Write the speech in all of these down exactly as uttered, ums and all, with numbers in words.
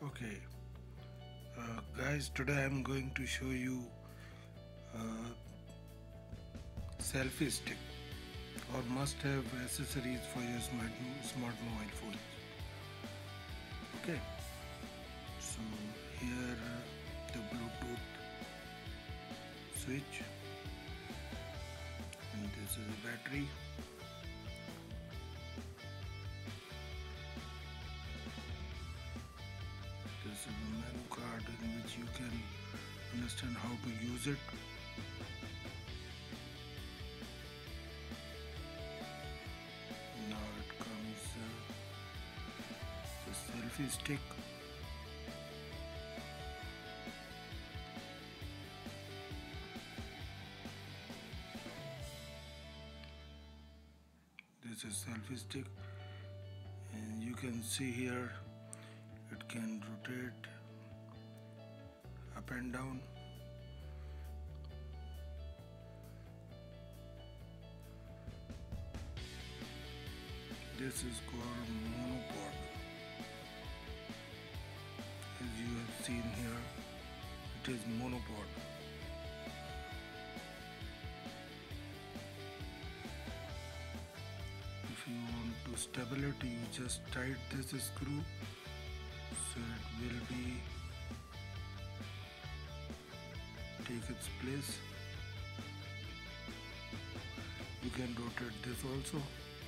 Okay, uh, guys, today I'm going to show you uh, selfie stick or must-have accessories for your smart, smart mobile phone. Okay, so here uh, the Bluetooth switch, and this is a battery. This is a menu card in which you can understand how to use it. Now it comes uh, the selfie stick. This is selfie stick, and you can see here it can rotate up and down. This is called MonoPod. As you have seen here, it is MonoPod. If you want to stabilize it, you just tight this screw so it will be take its place. You can rotate this also.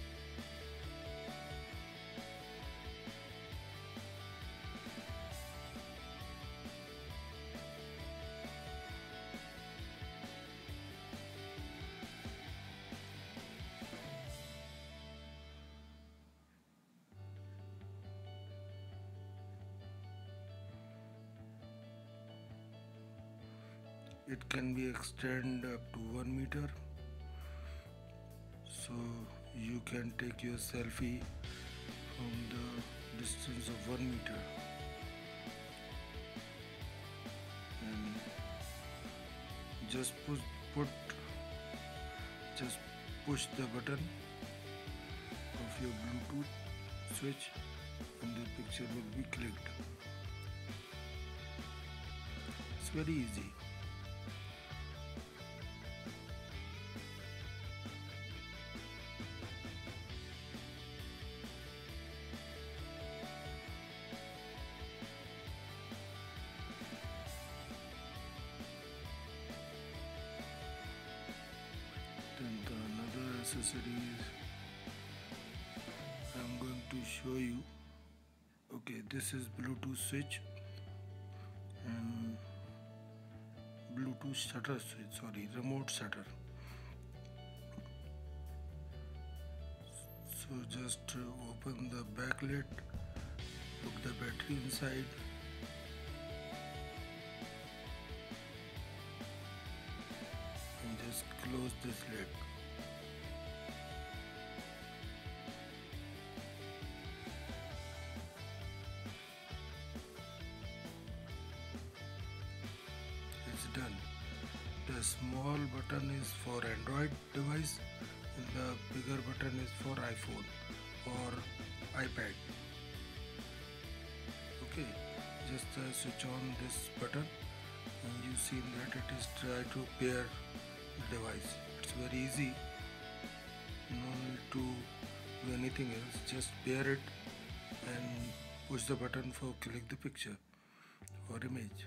It can be extended up to one meter, so you can take your selfie from the distance of one meter. And just push put just push the button of your Bluetooth switch and the picture will be clicked. It's very easy. Then the another accessories I'm going to show you. Okay, this is Bluetooth switch and Bluetooth shutter switch, sorry, remote shutter. So just uh, open the backlit, put the battery inside, and just close this lid. It's done. The small button is for Android device and the bigger button is for iPhone or iPad. Okay, just uh, switch on this button and you see that it is try to pair the device. It's very easy, no need to do anything else, just pair it and push the button for click the picture or image.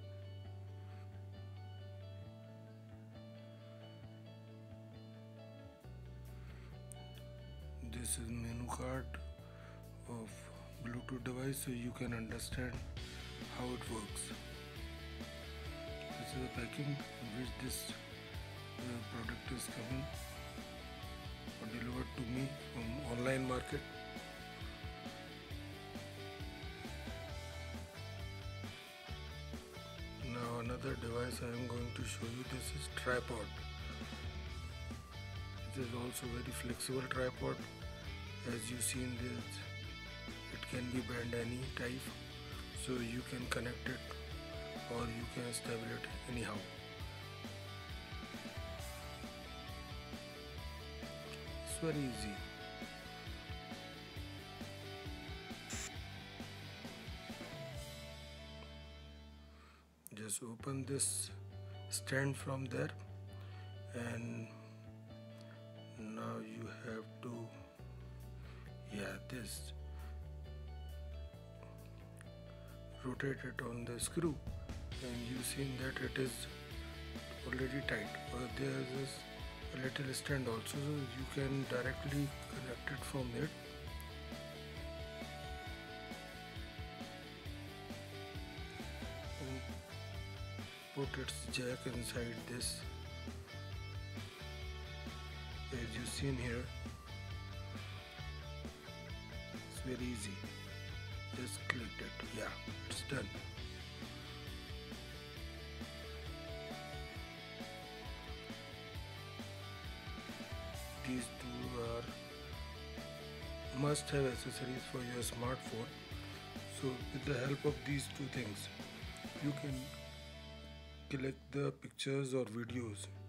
This is menu card of Bluetooth device so you can understand how it works. This is the packing in which this uh, product is coming or delivered to me from online market. Now another device I am going to show you. This is tripod. It is also very flexible tripod. As you see in this, it can be bent any type, so you can connect it or you can stabilize it anyhow. It's very easy. just open this stand from there, and now you have to, yeah, this, rotate it on the screw, and you seen that it is already tight. But there is a little stand also, so you can directly connect it from it. And put its jack inside this, as you seen here. It's very easy. Just click it. Yeah, it's done. These two are must-have accessories for your smartphone. So with the help of these two things, you can collect the pictures or videos